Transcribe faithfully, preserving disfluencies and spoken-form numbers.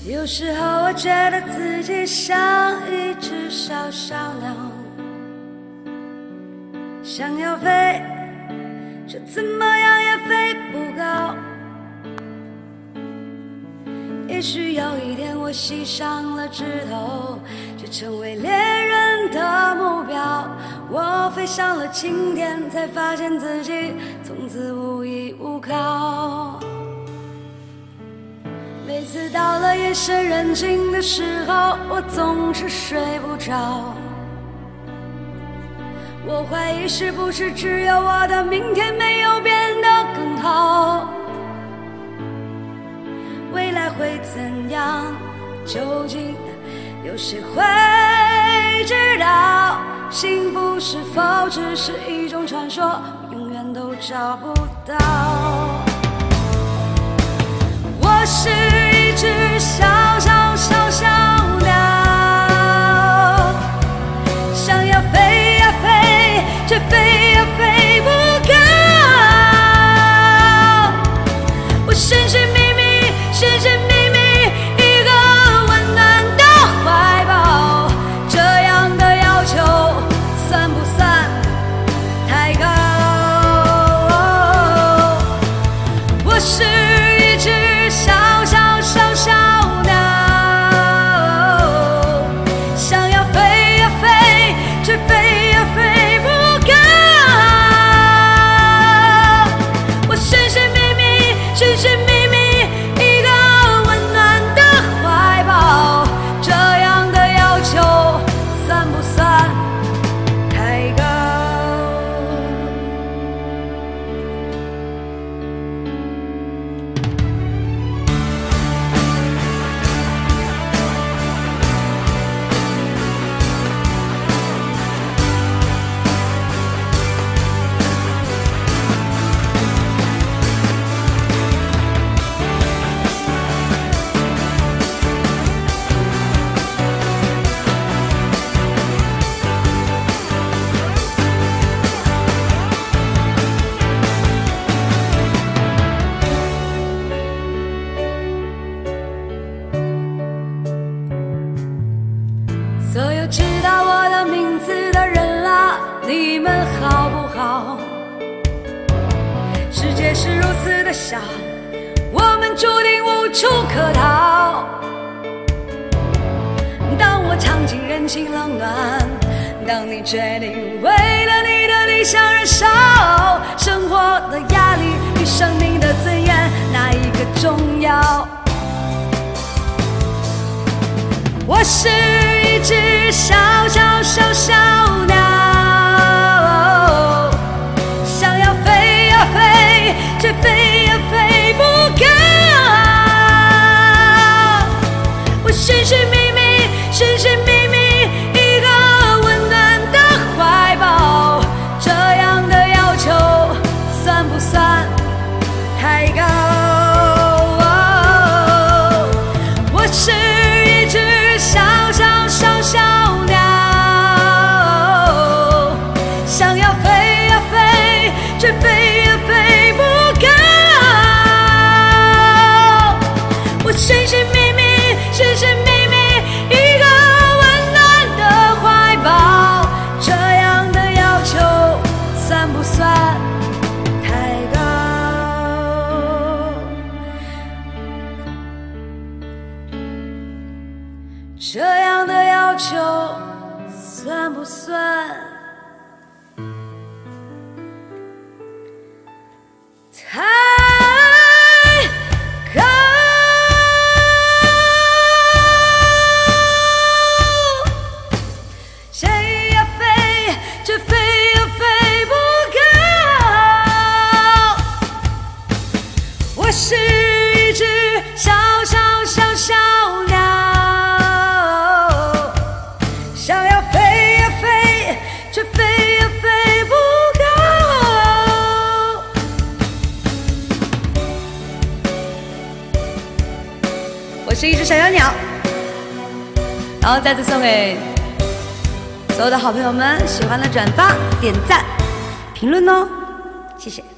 有时候我觉得自己像一只小小鸟，想要飞，却怎么样也飞不高。也许有一天我系上了指头，就成为猎人的目标。我飞上了青天，才发现自己从此无依无靠。每次到了夜深人静的时候，我总是睡不着。我怀疑是不是只有我的明天没有变得更好。未来会怎样？究竟有谁会知道？幸福是否只是一种传说，永远都找不到。我是一只小小小小鸟，想要飞呀飞，却飞呀飞不高。我寻寻觅觅，寻寻觅觅一个温暖的怀抱，这样的要求算不算太高？我是一只小小小小鸟，想要飞呀飞，却飞呀飞不高。我寻寻觅觅，寻寻觅觅一个温暖的怀抱，这样的要求算不算太高？所有知道我的名字的人啊，你们好不好？世界是如此的小，我们注定无处可逃。当我尝尽人情冷暖，当你决定为了你的理想燃烧，生活的压力与生命的尊严，哪一个重要？我是一只小小小小鸟，想要飞呀飞，却飞呀飞不高。我寻寻觅觅，寻寻觅觅一个温暖的怀抱，这样的要求算不算太高？我是一只小小小小鸟，想要飞呀飞，却飞呀飞不高。我寻寻觅觅，寻寻觅觅一个温暖的怀抱，这样的要求算不算太高？这样的要求算不算太高？谁呀飞，却飞呀飞不高。我是一只小小小小鸟，想要飞呀飞，却飞呀飞不高。我是一只小小鸟，然后再次送给所有的好朋友们，喜欢的转发、点赞、评论哦，谢谢。